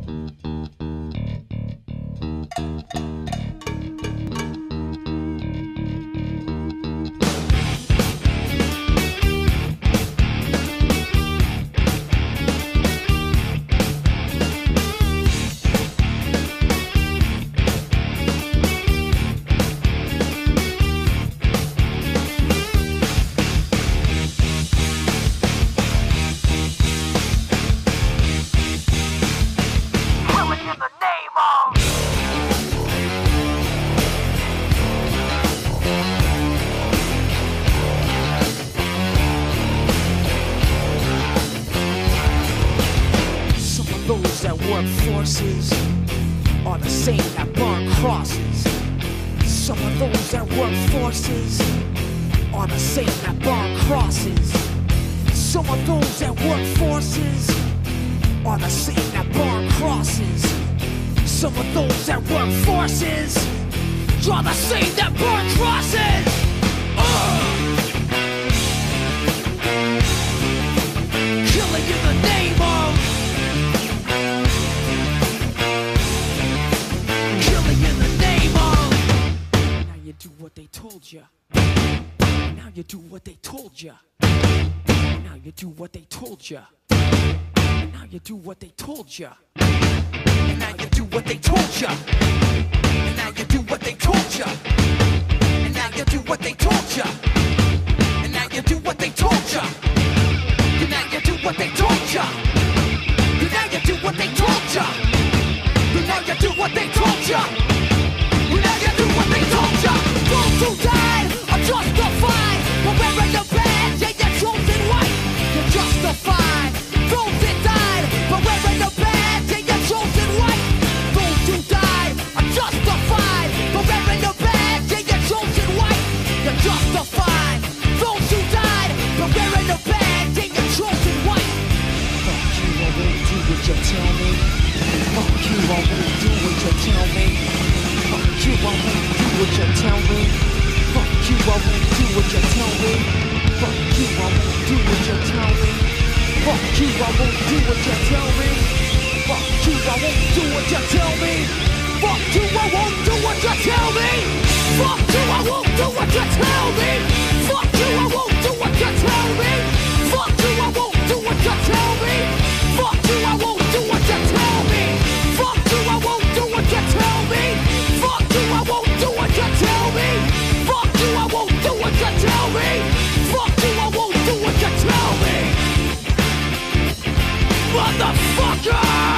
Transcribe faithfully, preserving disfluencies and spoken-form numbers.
Forces are the same that burn crosses. Some of those that work forces are the same that burn crosses. Some of those that work forces are the same that burn crosses. Some of those that work forces are the same that burn crosses. Uh! Killing in the name of do what they told ya. Now you do what they told ya. Now you do what they told ya. Now you do what they told ya. Now you do what they told ya. Now you do what they told ya. Now you do what they told ya. Now you do what they told ya. Now you do what they told ya. Now you do what they told ya. Now you do what they told ya. Now you do what they told ya. Those who died are justified for wearing the badge, yeah, you're chosen white. You're justified. Those that died for wearing the badge, yeah, you're chosen white. Those who died are justified for wearing the badge, yeah, you're chosen white. You're justified. Those who died for wearing the badge, yeah, you're chosen white. Fuck you, I won't do what you tell me. Fuck you, I won't do what you tell me. Fuck you, I won't do what you tell me. Fuck you, I won't do what you tell me. Fuck you, I won't do what you tell me. Fuck you, I won't do what you tell me. Fuck you, I won't do what you tell me. Fuck you, I won't do what you tell me. Fuck you, I won't do what you tell me. Fuck you, I won't do what you tell me. Fuck you, I won't do what you tell me. Fuck you, I won't do what you tell me. Fuck you, I won't do what you tell me. Fuck you, I won't do what you tell me. Fuck you, I won't do what you tell me. Fuck you, I won't do what you tell me. Motherfucker!